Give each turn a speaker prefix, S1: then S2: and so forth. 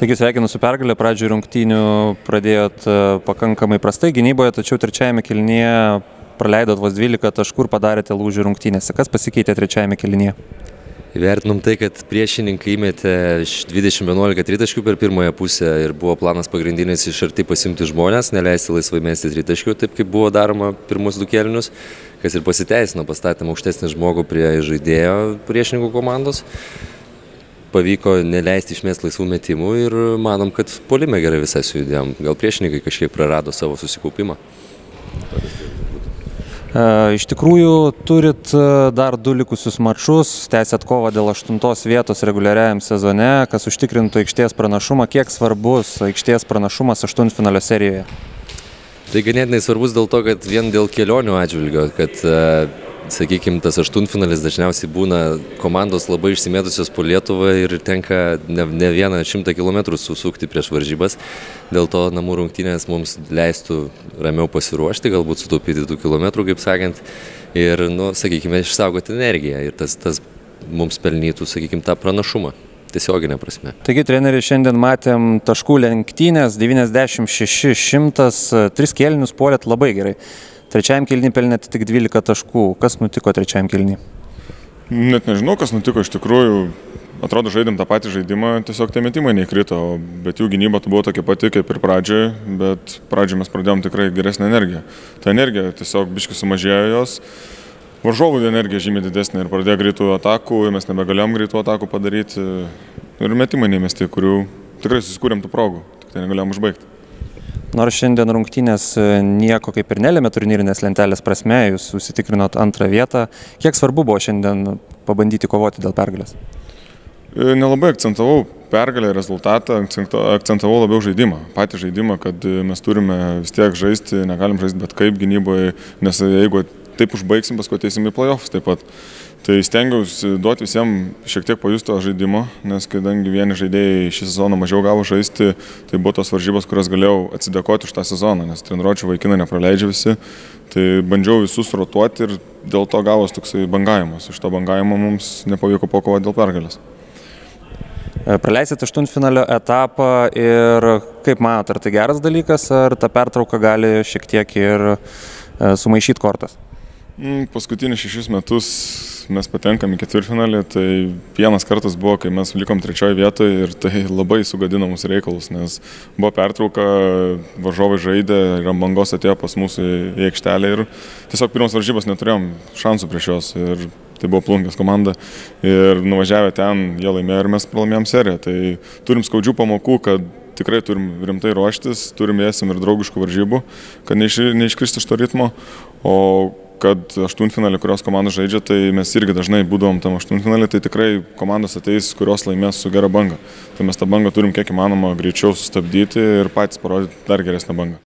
S1: Taigi sveikinu su pergalė, pradžioje rungtynių pradėjot pakankamai prastai gynyboje, tačiau trečiajame kėlinyje praleidot vos 12 taškų ir padarėte lūžį rungtynėse. Kas pasikeitė trečiajame kėlinyje?
S2: Įvertinom tai, kad priešininkai įmetė 20-11 tritaškių per pirmąją pusę ir buvo planas pagrindinis iš arti pasimti žmonės, neleisti laisvai mesti tritaškių, taip kaip buvo daroma pirmus du kėlinius, kas ir pasiteisino, pastatėm aukštesnį žmogų prie žaidėjo priešininkų komandos. Pavyko neleisti išmesti laisvų metimų ir manom, kad puolime gerai visai sujudėjom. Gal priešininkai kažkiek prarado savo susikaupimą.
S1: Iš tikrųjų, turit dar 2 likusius mačus, tęsėt kovą dėl 8 vietos reguliariajam sezone, kas užtikrintų aikštės pranašumą. Kiek svarbus aikštės pranašumas aštuntfinalio serijoje?
S2: Tai ganėtinai svarbus dėl to, kad vien dėl kelionių atžvilgio, kad sakykime, tas aštuntfinalis dažniausiai būna komandos labai išsimėtusios po Lietuvą ir tenka ne vieną 100 kilometrų susukti prieš varžybas. Dėl to namų rungtynės mums leistų ramiau pasiruošti, galbūt sutaupyti 2 kilometrų, kaip sakant, ir, sakykime, išsaugoti energiją ir tas mums pelnytų, sakykime, tą pranašumą. Tiesioginė prasme.
S1: Taigi, treneri, šiandien matėm taškų lenktynės, 96-100, 3 kėlinius puolėt labai gerai. Trečiajam kėlinį pelnėte tik 12 taškų. Kas nutiko trečiajam kėlinį?
S3: Net nežinau, kas nutiko iš tikrųjų. Atrodo, žaidėm tą patį žaidimą, tiesiog tie metimai neįkrito, bet jų gynyba buvo tokia pati kaip ir pradžioje, bet pradžioje mes pradėjom tikrai geresnę energiją. Ta energija tiesiog biškai sumažėjo jos. Varžovų energija žymiai didesnė ir pradėjo greitų atakų, mes nebegalėjom greitų atakų padaryti ir metimai neįmesti, kurių tikrai susikūrėm tų progų, tik tai negalėjom užbaigti.
S1: Nors šiandien rungtynės nieko kaip ir nelėmė turnyrinės lentelės prasme, jūs užsitikrinot 2 vietą. Kiek svarbu buvo šiandien pabandyti kovoti dėl pergalės?
S3: Nelabai akcentavau pergalę, rezultatą, akcentavau labiau žaidimą. Patį žaidimą, kad mes turime vis tiek žaisti, negalim žaisti bet kaip gynyboje, nes jeigu taip užbaigsim, paskui ateisim į playoffs taip pat. Tai stengiausi duoti visiems šiek tiek pajusto žaidimo, nes kadangi vieni žaidėjai šį sezoną mažiau gavo žaisti, tai buvo tos varžybos, kurias galėjau atsidėkoti už tą sezoną, nes treniruočių vaikinai nepraleidžia visi. Tai bandžiau visus rotuoti ir dėl to gavos toksai bangavimas. Iš to bangavimo mums nepavyko pakovoti dėl pergalės.
S1: Praleisit aštuntfinalio etapą ir kaip manot, ar tai geras dalykas, ar ta pertrauka gali šiek tiek ir sumaišyti kortas?
S3: Paskutinius 6 metus mes patenkam į ketvirtfinalį, tai vienas kartas buvo, kai mes likom 3 vietoje ir tai labai sugadino mūsų reikalus, nes buvo pertrauka, varžovai žaidė ir ant bangos atėjo pas mūsų į aikštelę ir tiesiog pirmas varžybas neturėjom šansų prieš juos ir tai buvo Plungės komanda ir nuvažiavę ten jie laimėjo ir mes pralaimėjom seriją. Tai turim skaudžių pamokų, kad tikrai turim rimtai ruoštis, turim esim ir draugiškų varžybų, kad neiškristi iš to ritmo, o kad aštuntfinalį, kurios komandos žaidžia, tai mes irgi dažnai būdavom tam aštuntfinalį, tai tikrai komandos ateis, kurios laimės su gera banga. Tai mes tą bangą turim kiek įmanoma greičiau sustabdyti ir patys parodyti dar geresnę bangą.